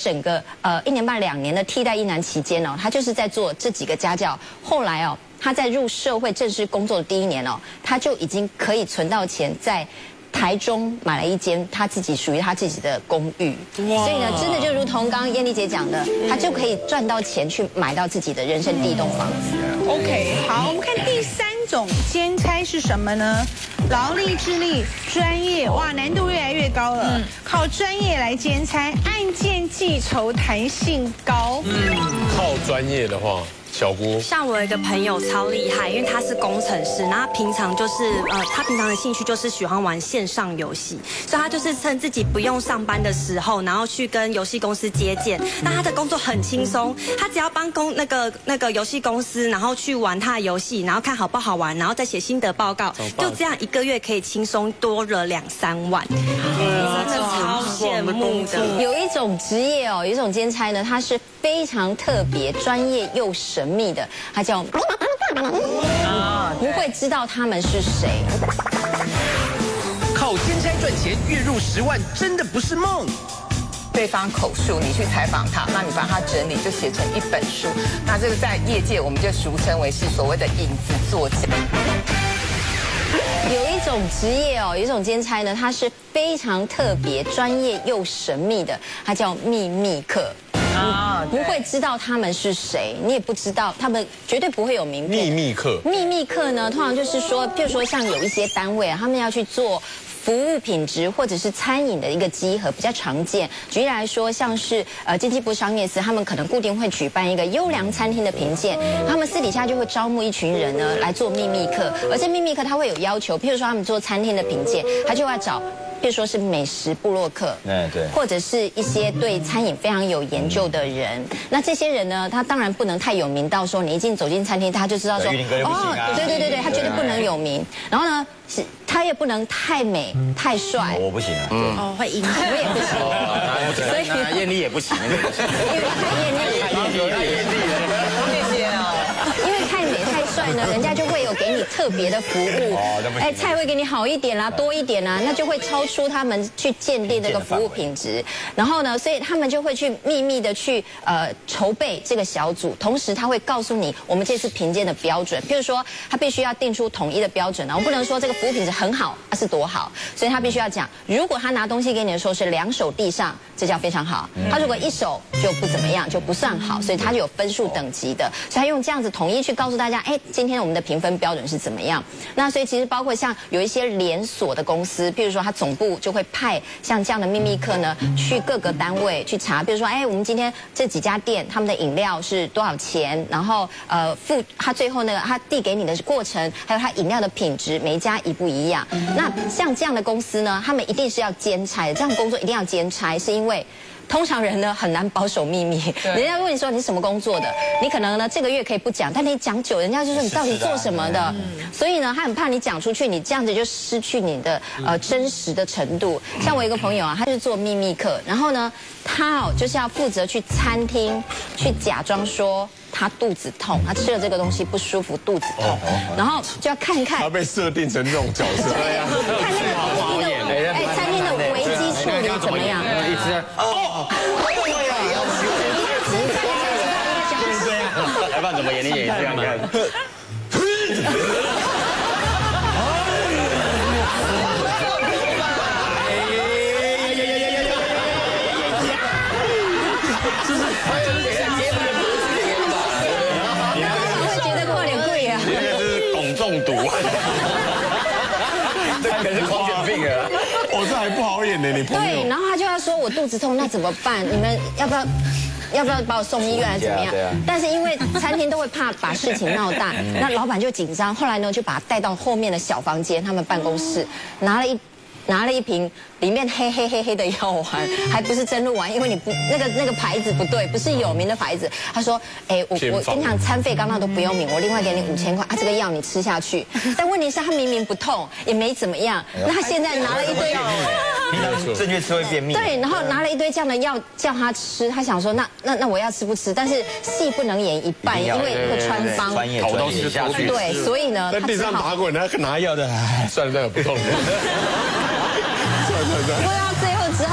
整个1年半2年的替代役男期间哦，他就是在做这几个家教。后来哦，他在入社会正式工作的第1年哦，他就已经可以存到钱，在台中买了一间他自己属于他自己的公寓。所以呢，真的就如同刚刚燕丽姐讲的，他就可以赚到钱去买到自己的人生第1栋房子。 OK， 好，我们看第3种兼差是什么呢？劳力、智力、专业，哇，难度越来越高了。靠专业来兼差，案件计酬弹性高。 靠专业的话。小姑， 像我有一个朋友超厉害，因为他是工程师，然后他平常就是他平常的兴趣就是喜欢玩线上游戏，所以他就是趁自己不用上班的时候，然后去跟游戏公司接见。那他的工作很轻松，他只要帮那个游戏公司，然后去玩他的游戏，然后看好不好玩，然后再写心得报告，就这样1个月可以轻松多了2-3万，真的超羡慕的。 有一种职业哦，有一种兼差呢，它是非常特别、专业又神秘的，它叫不会知道他们是谁。 靠兼差赚钱，月入10万，真的不是梦。 对方口述，你去采访他，那你把它整理，就写成一本书。那这个在业界我们就俗称为是所谓的影子作家。 有一种职业哦，有一种兼差呢，它是非常特别、专业又神秘的，它叫秘密客。不会知道他们是谁，你也不知道，他们绝对不会有名片。 秘密客， 秘密客呢，通常就是说，譬如说像有一些单位啊，他们要去做服务品质或者是餐饮的一个稽核，比较常见。举例来说，像是经济部商业司，他们可能固定会举办一个优良餐厅的评鉴，他们私底下就会招募一群人呢来做秘密客，而这秘密客他会有要求，譬如说他们做餐厅的评鉴，他就要找。比如说是美食部落客，对，或者是一些对餐饮非常有研究的人。那这些人呢，他当然不能太有名到说你走进餐厅，他就知道说哦，对，他绝对不能有名。然后呢，他也不能太美太帅， 我不行啊， 哦，会影响，我也不行， 所以燕丽也不行， 因为太美太帅呢，人家就会有给你特别的服务，哎，菜会给你好一点啦，多一点啦，那就会超出他们去鉴定这个服务品质。然后呢，所以他们就会去秘密的去筹备这个小组，同时他会告诉你我们这次评鉴的标准，譬如说他必须要定出统一的标准啊，我不能说这个服务品质很好，是多好，所以他必须要讲，如果他拿东西给你的时候是2手递上，这叫非常好；他如果1手就不怎么样，就不算好，所以他就有分数等级的，所以他用这样子统一去告诉大家，哎，今天我们的评分标准是怎么样。那所以其实包括像有一些连锁的公司，譬如说他总部就会派像这样的秘密客呢，去各个单位去查，比如说，哎，我们今天这几家店他们的饮料是多少钱，然后他最后那个他递给你的过程，还有他饮料的品质，每一家一不一样。那像这样的公司呢，他们一定是要兼差的，这样工作一定要兼差，是因为通常人呢很难保守秘密，人家问你说你什么工作的，你可能呢这个月可以不讲，但你讲久，人家就说你到底做什么的，所以呢他很怕你讲出去，你这样子就失去你的真实的程度。像我一个朋友啊，他是做秘密客，然后呢他就是要负责去餐厅去假装说他肚子痛，他吃了这个东西不舒服，肚子痛，然后就要看看他被设定成这种角色， 看那个餐厅的危机处理怎么样？ 一直要不然怎么演？你演这样看。中毒，这可是狂犬病啊！ 我这还不好演呢，你朋友。 对，然后他就要说我肚子痛，那怎么办？你们要不要把我送医院还是怎么样？但是因为餐厅都会怕把事情闹大，那老板就紧张。后来呢，就把他带到后面的小房间，他们办公室拿了一瓶里面黑的药丸，还不是真露丸，因为你不那个牌子不对，不是有名的牌子。他说，哎，我跟你讲，餐费刚刚都不用免，我另外给你5000块啊，这个药你吃下去。但问题是，他明明不痛，也没怎么样，那他现在拿了一堆药， 平常正确吃会便秘。 对，然后拿了一堆这样的药叫他吃，他想说，那我要吃不吃？但是戏不能演一半，因为会穿帮， 头都吃下去。 对，所以呢， 在地上打滚，他拿药的，算了，不痛。 不知道最后只好把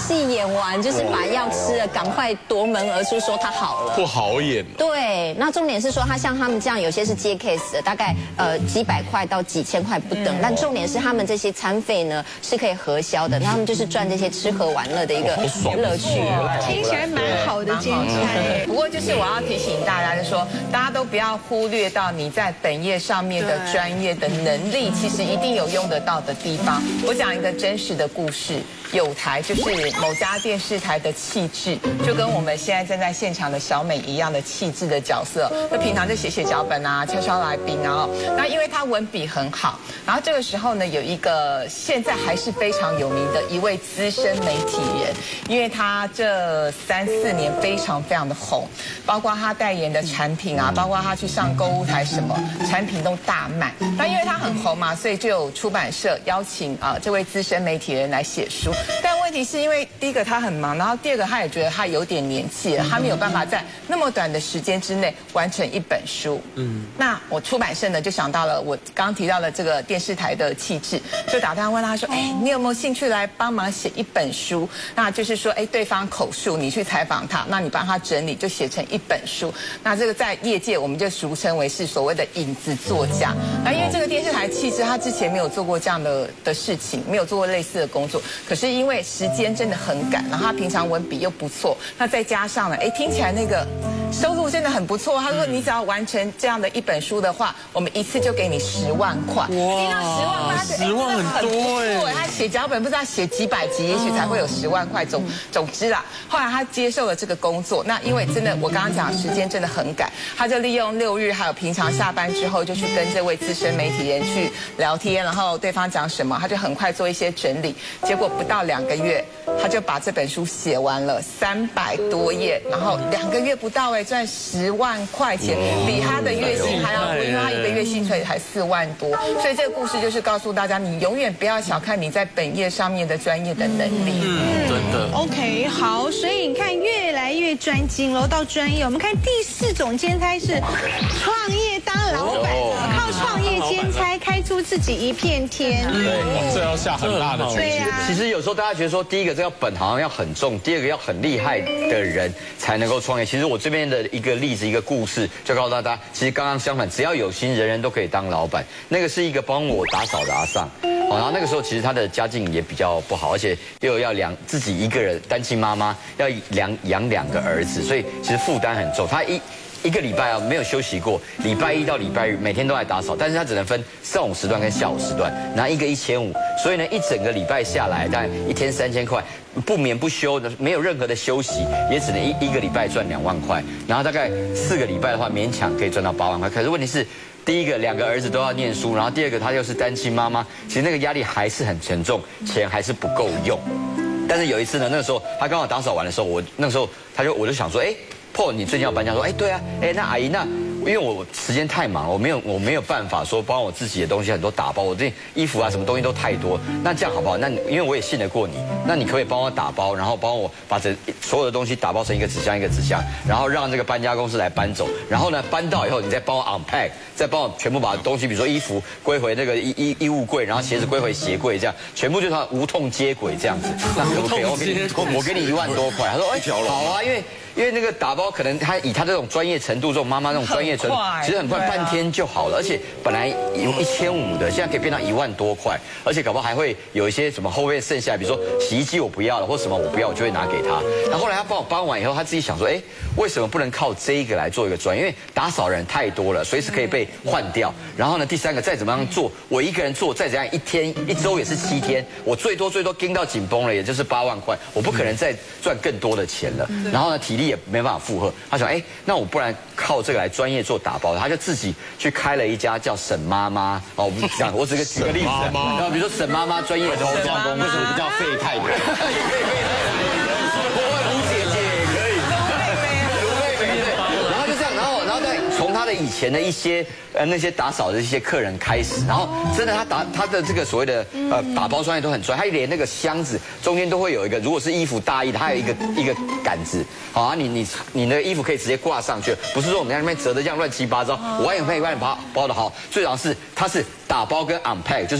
戏演完，就是把药吃了，赶快夺门而出，说他好了。 不好演。 对，那重点是说，他像他们这样，有些是接 case 的，大概几百块到几千块不等。但重点是他们这些餐费呢是可以核销的，那他们就是赚这些吃喝玩乐的一个乐趣。 听起来蛮好的兼差。 不过就是我要提醒大家，就是说大家都不要忽略到你在本业上面的专业的能力，其实一定有用得到的地方。我讲一个真实的故事。有台就是某家电视台的气质，就跟我们现在站在现场的小美一样的气质的角色。就平常就写脚本啊，敲来宾啊。那因为她文笔很好，然后这个时候呢，有一个现在还是非常有名的一位资深媒体人，因为他这3、4年非常的红，包括他代言的产品啊，包括他去上购物台什么产品都大卖。那因为他很红嘛，所以就有出版社邀请这位资深媒体人来写书。但问题是因为第一个他很忙，然后第二个他也觉得他有点年纪了，他没有办法在那么短的时间之内完成一本书。那我出版社呢就想到了我刚提到的这个电视台的气质，就打电话问他说，你有没有兴趣来帮忙写一本书？那就是说，对方口述，你去采访他，那你帮他整理，就写成一本书。那这个在业界我们就俗称为是所谓的影子作家。那因为这个电视台气质，他之前没有做过这样的事情，没有做过类似的工作，可是因为时间真的很赶，然后他平常文笔又不错，那再加上呢，听起来那个收入真的很不错。他说你只要完成这样的一本书的话，我们一次就给你10万块。听到10万块，他觉得 10万很多哎。 他写脚本不知道写几百集，也许才会有10万块。总之啦，后来他接受了这个工作。那因为真的我刚刚讲时间真的很赶，他就利用6日还有平常下班之后，就去跟这位资深媒体人去聊天，然后对方讲什么，他就很快做一些整理。结果不到2个月，他就把这本书写完了，300多页，然后2个月不到赚10万块钱，比他的月薪还要多，因为他一个月薪水才4万多。所以这个故事就是告诉大家，你永远不要小看你在本业上面的专业的能力。 真的。 OK， 好，所以你看越来越专精了，到专业。我们看第4种兼差是创业当老板，靠创业兼差开出自己一片天。 对，这要下很大的决心。 其实有时候大家觉得说，第一个这个本好像要很重，第二个要很厉害的人才能够创业。其实我这边的一个例子，一个故事，就告诉大家，其实刚刚相反，只要有心，人人都可以当老板。那个是一个帮我打扫的阿桑，然后那个时候其实他的家境也比较不好，而且又要自己一个人单亲妈妈，要养2个儿子，所以其实负担很重。他一个礼拜没有休息过，礼拜1到礼拜日每天都在打扫，但是他只能分上午时段跟下午时段，拿一个1500，所以呢一整个礼拜下来，大概一天3000块，不眠不休的，没有任何的休息，也只能一个礼拜赚2万块，然后大概4个礼拜的话，勉强可以赚到8万块。可是问题是，第一个2个儿子都要念书，然后第二个他又是单亲妈妈，其实那个压力还是很沉重，钱还是不够用。但是有一次呢，那个时候他刚好打扫完的时候，我就想说，Paul， 你最近要搬家？说，对啊，那阿姨，那因为我时间太忙了，我没有办法说帮我自己的东西很多打包，我这衣服啊什么东西都太多。那这样好不好？那因为我也信得过你，那你可不可以帮我打包，然后帮我把所有的东西打包成一个纸箱，然后让这个搬家公司来搬走，然后呢搬到以后你再帮我 unpack， 再帮我全部把东西，比如说衣服归回那个衣物柜，然后鞋子归回鞋柜，这样全部就算无痛接轨这样子。那可不可以？我给你1万多块。他说，好啊，因为那个打包可能他以他这种专业程度，这种妈妈那种专业程度，其实很快半天就好了，而且本来有1500的，现在可以变到1万多块，而且搞不好还会有一些什么后面剩下，比如说洗衣机我不要了，或什么我不要，我就会拿给他。然后后来他帮我搬完以后，他自己想说，为什么不能靠这一个来做一个专业？因为打扫人太多了，随时可以被换掉。然后呢，第3个再怎么样做，我一个人做，再怎样一周也是7天，我最多盯到紧绷了，也就是8万块，我不可能再赚更多的钱了。然后呢，体力也没办法负荷。他想，那我不然靠这个来专业做打包，他就自己去开了一家叫沈妈妈。我只举个例子，然后比如说沈妈妈专业包装公司，为什么不叫费太太？也可以费太太，吴姐姐也可以，卢妹妹对。然后就这样，然后再从他的以前的一些那些打扫的一些客人开始，然后真的他的这个所谓的打包专业都很专业，他连那个箱子中间都会有一个，如果是衣服大衣的，它有一个杆子，好啊，你那个衣服可以直接挂上去，不是说我们在那边折的这样乱七八糟，我也可以帮你包的好。最主要是它是打包跟 unpack， 就是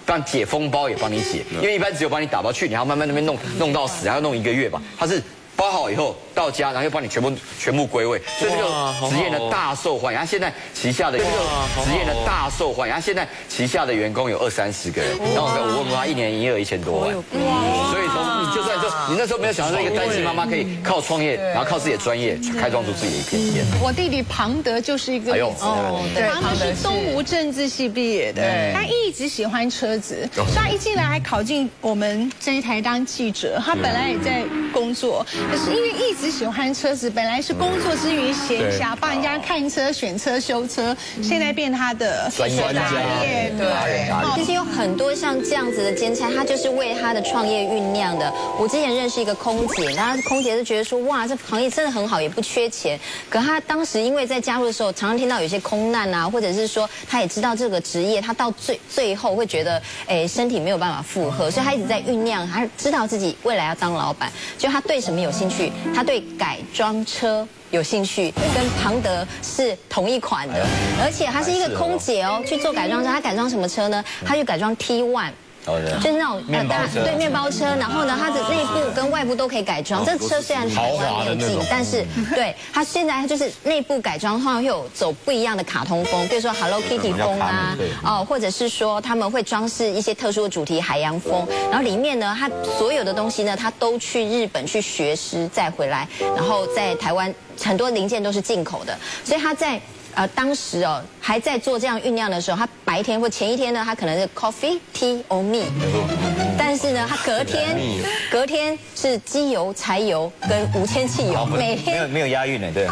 但解封包也帮你解，因为一般只有帮你打包去，你还要慢慢那边弄到死，还要弄1个月吧。它是包好以后到家，然后又帮你全部归位，所以这个职业呢大受欢迎。他现在旗下的这个职业呢大受欢迎，他现在旗下的员工有20-30个人。然后我问过他，1年营业额1000多万。所以从你就算说你那时候没有想到一个单亲妈妈可以靠创业，然后靠自己的专业开创出自己的一片天。 我弟弟庞德就是一个例子。庞德是东吴政治系毕业的，他一直喜欢车子，所以他一进来还考进我们这一台当记者。他本来也在工作。可是因为一直喜欢车子，本来是工作之余闲暇帮人家看车、选车、修车，现在变他的专业。对， 其实有很多像这样子的兼差，他就是为他的创业酝酿的。我之前认识一个空姐，然后空姐就觉得说，哇，这行业真的很好，也不缺钱。可他当时因为在加入的时候，常常听到有些空难啊，或者是说他也知道这个职业，他到最后会觉得，身体没有办法负荷，所以他一直在酝酿，他知道自己未来要当老板。就他对什么有兴趣？他对改装车有兴趣，跟庞德是同一款的，而且他是一个空姐哦，去做改装车。他改装什么车呢？他去改装 T1。就是那种面包车，然后呢，它的内部跟外部都可以改装。这车虽然台湾没有进，但是对它现在就是内部改装后会有走不一样的卡通风，比如说 Hello Kitty 风啊，或者是说他们会装饰一些特殊的主题海洋风，然后里面呢，它所有的东西呢，它都去日本去学师再回来，然后在台湾很多零件都是进口的，所以他在。当时哦还在做这样酝酿的时候，他白天或前一天呢，他可能是 coffee tea or me， 但是呢，他隔天是机油、柴油跟无铅汽油，每天没有押韵呢，对。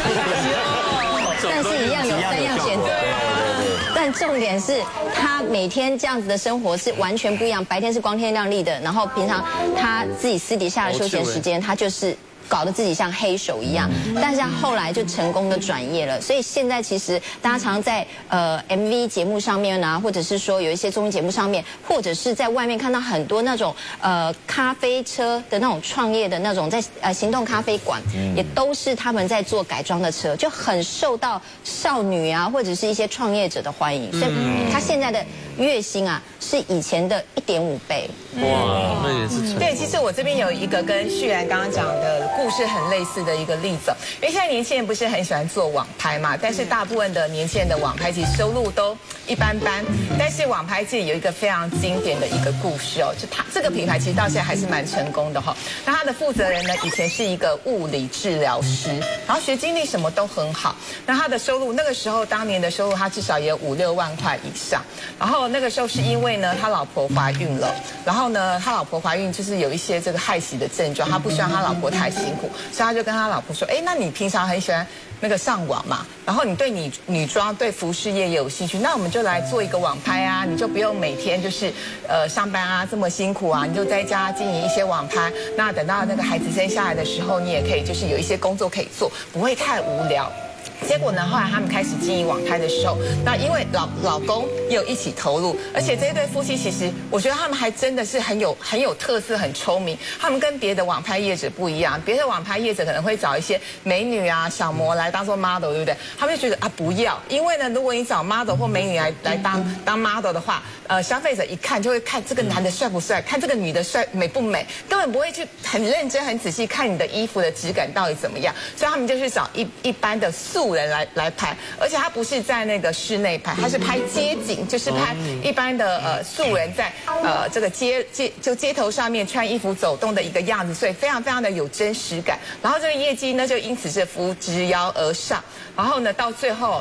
但是一样有3样选择。但重点是他每天这样子的生活是完全不一样，白天是光天亮丽的，然后平常他自己私底下的休闲时间，他就是。搞得自己像黑手一样，但是他后来就成功的转业了。所以现在其实大家常在MV 节目上面啊，或者是说有一些综艺节目上面，或者是在外面看到很多那种咖啡车的那种创业的那种在行动咖啡馆，也都是他们在做改装的车，就很受到少女啊或者是一些创业者的欢迎。所以他现在的月薪啊是以前的1.5倍。 哇，那也是对，其实我这边有一个跟旭然刚刚讲的故事很类似的一个例子，因为现在年轻人不是很喜欢做网拍嘛，但是大部分的年轻人的网拍其实收入都一般般，但是网拍界有一个非常经典的一个故事哦，就他这个品牌其实到现在还是蛮成功的哈。那他的负责人呢，以前是一个物理治疗师，然后学经历什么都很好，那他的收入那个时候当年的收入他至少也有5-6万块以上，然后那个时候是因为呢他老婆怀孕了，然后呢他老婆怀孕就是有一些这个害喜的症状，他不希望他老婆太辛苦，所以他就跟他老婆说，那你平常很喜欢那个上网嘛，然后你对女装对服饰业也有兴趣，那我们就来做一个网拍啊，你就不用每天就是上班啊这么辛苦啊，你就在家经营一些网拍，那等到那个孩子生下来的时候，你也可以就是有一些工作可以做，不会太无聊。结果呢，后来他们开始经营网拍的时候，那因为老公也有一起投入，而且这一对夫妻其实我觉得他们还真的是很有特色、很聪明。他们跟别的网拍业者不一样，别的网拍业者可能会找一些美女啊、小模来当做 model， 对不对？他们就觉得啊不要，因为呢，如果你找 model 或美女来当 model 的话，消费者一看就会看这个男的帅不帅，看这个女的美不美，根本不会去很认真、很仔细看你的衣服的质感到底怎么样。所以他们就去找一般的素人来拍，而且他不是在那个室内拍，他是拍街景，就是拍一般的素人在这个街头上面穿衣服走动的一个样子，所以非常非常的有真实感。然后这个业绩呢就因此是扶之摇而上，然后呢到最后。